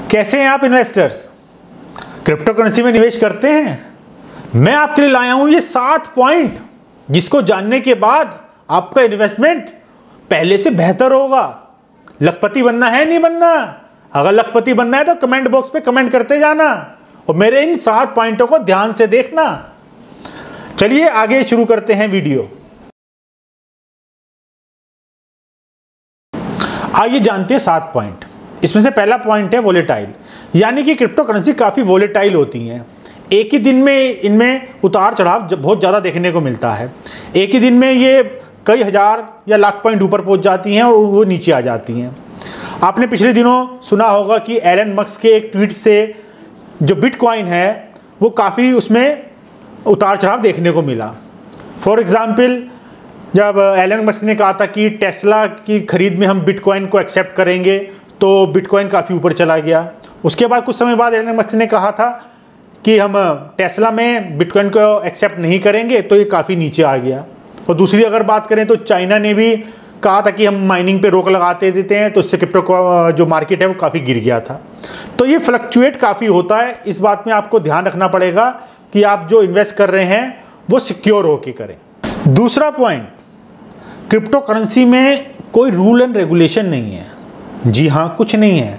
कैसे हैं आप इन्वेस्टर्स? क्रिप्टो करेंसी में निवेश करते हैं? मैं आपके लिए लाया हूं ये 7 पॉइंट जिसको जानने के बाद आपका इन्वेस्टमेंट पहले से बेहतर होगा। लखपति बनना है नहीं बनना? अगर लखपति बनना है तो कमेंट बॉक्स पे कमेंट करते जाना और मेरे इन 7 पॉइंटों को ध्यान से देखना। चलिए आगे शुरू करते हैं वीडियो। आइए जानते हैं 7 पॉइंट। इसमें से पहला पॉइंट है वोलेटाइल, यानी कि क्रिप्टो करेंसी काफ़ी वोलेटाइल होती हैं। एक ही दिन में इनमें उतार चढ़ाव बहुत ज़्यादा देखने को मिलता है। एक ही दिन में ये कई हज़ार या लाख पॉइंट ऊपर पहुंच जाती हैं और वो नीचे आ जाती हैं। आपने पिछले दिनों सुना होगा कि एलन मस्क के एक ट्वीट से जो बिटकॉइन है वो काफ़ी उसमें उतार चढ़ाव देखने को मिला। फॉर एग्ज़ाम्पल, जब एलन मस्क ने कहा था कि टेस्ला की खरीद में हम बिटकॉइन को एक्सेप्ट करेंगे तो बिटकॉइन काफ़ी ऊपर चला गया। उसके बाद कुछ समय बाद एलन मस्क ने कहा था कि हम टेस्ला में बिटकॉइन को एक्सेप्ट नहीं करेंगे तो ये काफ़ी नीचे आ गया। और दूसरी अगर बात करें तो चाइना ने भी कहा था कि हम माइनिंग पे रोक लगाते देते हैं, तो इससे क्रिप्टो का जो मार्केट है वो काफ़ी गिर गया था। तो ये फ्लक्चुएट काफ़ी होता है। इस बात में आपको ध्यान रखना पड़ेगा कि आप जो इन्वेस्ट कर रहे हैं वो सिक्योर होके करें। दूसरा पॉइंट, क्रिप्टो करेंसी में कोई रूल एंड रेगुलेशन नहीं है। जी हाँ, कुछ नहीं है।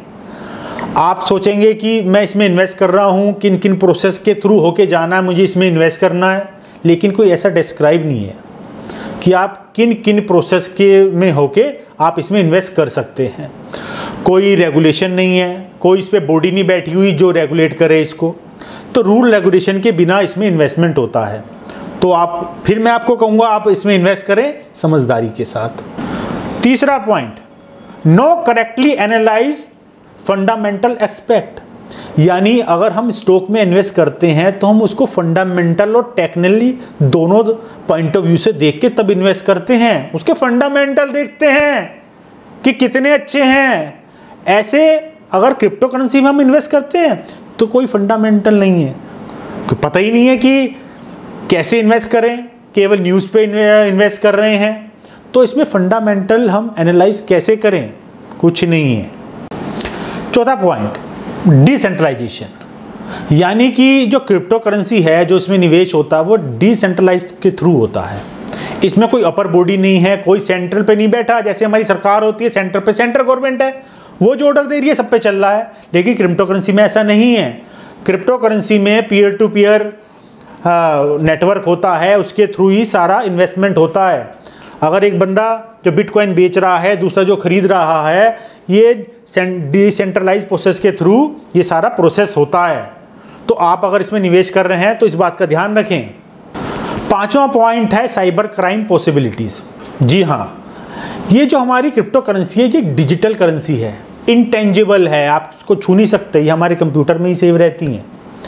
आप सोचेंगे कि मैं इसमें इन्वेस्ट कर रहा हूँ, किन किन प्रोसेस के थ्रू होके जाना है, मुझे इसमें इन्वेस्ट करना है, लेकिन कोई ऐसा डिस्क्राइब नहीं है कि आप किन किन प्रोसेस के में होके आप इसमें इन्वेस्ट कर सकते हैं। कोई रेगुलेशन नहीं है, कोई इस पर बॉडी नहीं बैठी हुई जो रेगुलेट करे इसको। तो रूल रेगुलेशन के बिना इसमें इन्वेस्टमेंट होता है। तो मैं आपको कहूँगा आप इसमें इन्वेस्ट करें समझदारी के साथ। तीसरा point, know correctly analyse fundamental aspect, यानी अगर हम स्टॉक में इन्वेस्ट करते हैं तो हम उसको फंडामेंटल और टेक्निकली दोनों पॉइंट ऑफ व्यू से देख के तब इन्वेस्ट करते हैं। उसके फंडामेंटल देखते हैं कि कितने अच्छे हैं। ऐसे अगर क्रिप्टो करेंसी में हम इन्वेस्ट करते हैं तो कोई फंडामेंटल नहीं है, पता ही नहीं है कि कैसे इन्वेस्ट करें, केवल न्यूज़ पे इन्वेस्ट कर रहे हैं। तो इसमें फंडामेंटल हम एनालाइज कैसे करें? कुछ नहीं है। चौथा पॉइंट, डिसेंट्रलाइजेशन, यानी कि जो क्रिप्टो करेंसी है, जो इसमें निवेश होता है वो डिसेंट्रलाइज के थ्रू होता है। इसमें कोई अपर बॉडी नहीं है, कोई सेंट्रल पे नहीं बैठा। जैसे हमारी सरकार होती है, सेंटर पे सेंट्रल गवर्नमेंट है, वो जो ऑर्डर दे रही है सब पे चल रहा है। लेकिन क्रिप्टो करेंसी में ऐसा नहीं है। क्रिप्टो करेंसी में पीयर टू पीयर नेटवर्क होता है, उसके थ्रू ही सारा इन्वेस्टमेंट होता है। अगर एक बंदा जो बिटकॉइन बेच रहा है, दूसरा जो खरीद रहा है, ये डिसेंट्रलाइज प्रोसेस के थ्रू ये सारा प्रोसेस होता है। तो आप अगर इसमें निवेश कर रहे हैं तो इस बात का ध्यान रखें। पांचवा पॉइंट है साइबर क्राइम पॉसिबिलिटीज़। जी हाँ, ये जो हमारी क्रिप्टो करेंसी है ये डिजिटल करेंसी है, इंटेंजिबल है, आप इसको छू नहीं सकते, ये हमारे कंप्यूटर में ही सेव रहती हैं।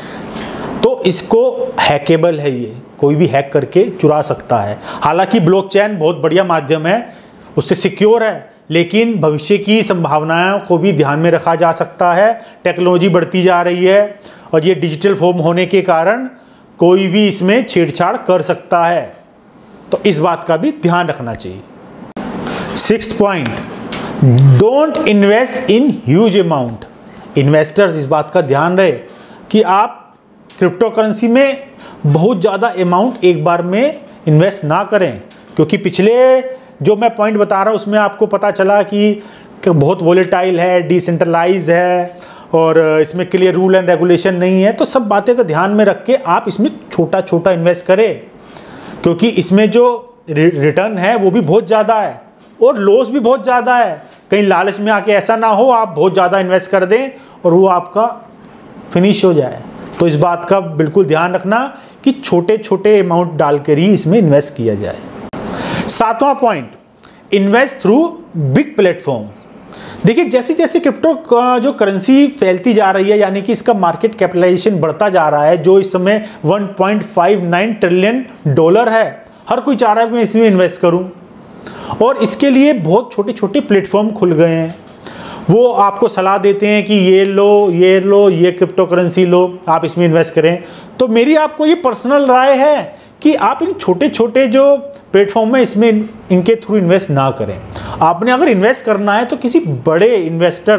तो इसको हैकेबल है, ये कोई भी हैक करके चुरा सकता है। हालांकि ब्लॉकचेन बहुत बढ़िया माध्यम है, उससे सिक्योर है, लेकिन भविष्य की संभावनाओं को भी ध्यान में रखा जा सकता है। टेक्नोलॉजी बढ़ती जा रही है और ये डिजिटल फॉर्म होने के कारण कोई भी इसमें छेड़छाड़ कर सकता है, तो इस बात का भी ध्यान रखना चाहिए। 6th point, don't invest in huge amount. Investors इस बात का ध्यान रहे कि आप क्रिप्टो करेंसी में बहुत ज़्यादा अमाउंट एक बार में इन्वेस्ट ना करें, क्योंकि पिछले जो मैं पॉइंट बता रहा हूँ उसमें आपको पता चला कि बहुत वोलेटाइल है, डिसेंट्रलाइज है और इसमें क्लियर रूल एंड रेगुलेशन नहीं है। तो सब बातें को ध्यान में रख के आप इसमें छोटा छोटा इन्वेस्ट करें, क्योंकि इसमें जो रिटर्न है वो भी बहुत ज़्यादा है और लॉस भी बहुत ज़्यादा है। कहीं लालच में आके ऐसा ना हो आप बहुत ज़्यादा इन्वेस्ट कर दें और वो आपका फिनिश हो जाए। तो इस बात का बिल्कुल ध्यान रखना कि छोटे छोटे अमाउंट डालकर ही इसमें इन्वेस्ट किया जाए। 7वां point, invest through big platform. देखिए, जैसे जैसे क्रिप्टो जो करेंसी फैलती जा रही है, यानी कि इसका मार्केट कैपिटलाइजेशन बढ़ता जा रहा है, जो इस समय $1.59 ट्रिलियन है। हर कोई चाह रहा है मैं इसमें इन्वेस्ट करूं और इसके लिए बहुत छोटे छोटे प्लेटफॉर्म खुल गए हैं। वो आपको सलाह देते हैं कि ये लो, ये क्रिप्टो करेंसी लो, आप इसमें इन्वेस्ट करें। तो मेरी आपको ये पर्सनल राय है कि आप इन छोटे छोटे जो प्लेटफॉर्म में इसमें इनके थ्रू इन्वेस्ट ना करें। आपने अगर इन्वेस्ट करना है तो किसी बड़े इन्वेस्टर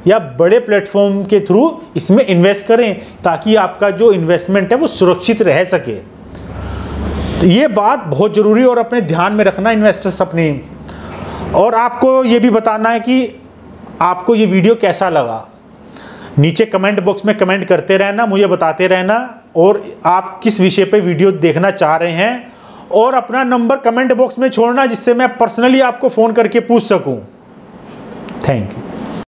या बड़े प्लेटफॉर्म के थ्रू इसमें इन्वेस्ट करें, ताकि आपका जो इन्वेस्टमेंट है वो सुरक्षित रह सके। तो ये बात बहुत ज़रूरी और अपने ध्यान में रखना इन्वेस्टर्स अपने। और आपको ये भी बताना है कि आपको ये वीडियो कैसा लगा। नीचे कमेंट बॉक्स में कमेंट करते रहना, मुझे बताते रहना, और आप किस विषय पे वीडियो देखना चाह रहे हैं, और अपना नंबर कमेंट बॉक्स में छोड़ना, जिससे मैं पर्सनली आपको फ़ोन करके पूछ सकूं। Thank you.